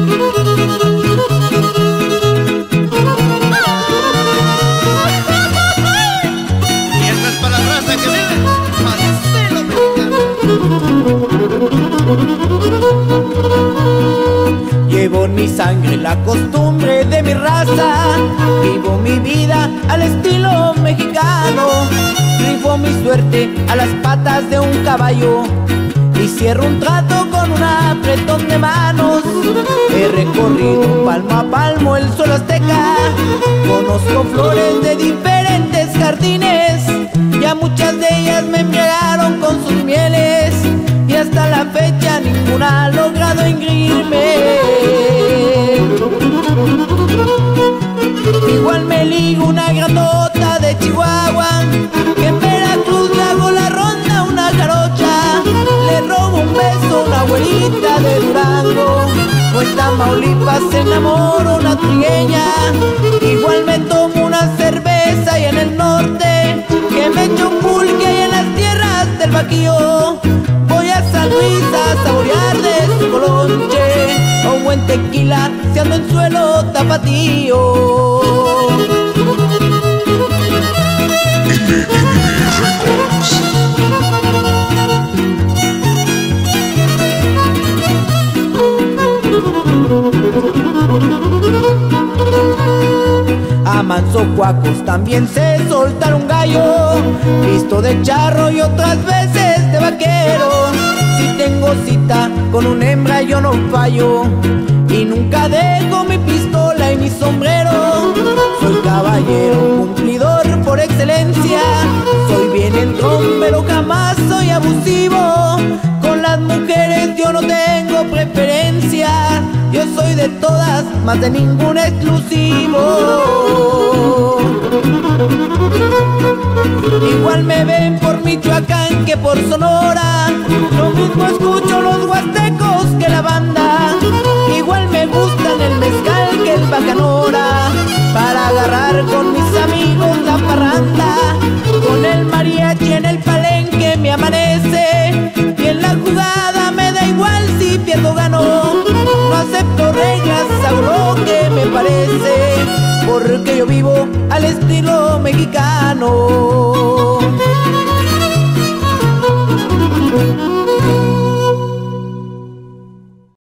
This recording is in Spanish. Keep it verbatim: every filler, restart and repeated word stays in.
Y esta es para la raza que vive al estilo mexicano. Llevo en mi sangre la costumbre de mi raza, vivo mi vida al estilo mexicano, rifo mi suerte a las patas de un caballo y cierro un trato con un apretón de manos. He recorrido palmo a palmo el suelo azteca, conozco flores de diferentes jardines y a muchas de ellas me embriagaron con sus mieles, y hasta la fecha ninguna ha logrado engreírme. Igual me ligo una grandota de Chihuahua, que en Veracruz le hago la ronda a una jarocha, le robo un beso a una abuelita de Durango, o en Tamaulipas se enamoro una trigueña. Igual me tomo una cerveza y en el norte que me echo un pulque y en las tierras del Bajío voy a San Luis a saborear de su colonche, o un buen tequila si ando en suelo tapatío. A manzocuacos también sé soltar un gallo, visto de charro y otras veces de vaquero. Si tengo cita con una hembra yo no fallo, y nunca dejo mi pistola y mi sombrero. Soy caballero cumplidor por excelencia, soy bien entrón pero jamás soy abusivo. Con las mujeres yo no tengo preferencia, yo soy de todas, más de ningún exclusivo. Igual me ven por Michoacán que por Sonora, lo mismo escucho los huastecos que la banda. Igual me gustan el mezcal que el bacanora, para agarrar con mis amigos la parranda. Con el mariachi en el palenque me amanece, y en la jugada me da igual si pierdo o gano. No acepto reglas, hago lo que me parece, porque yo vivo al estilo mexicano.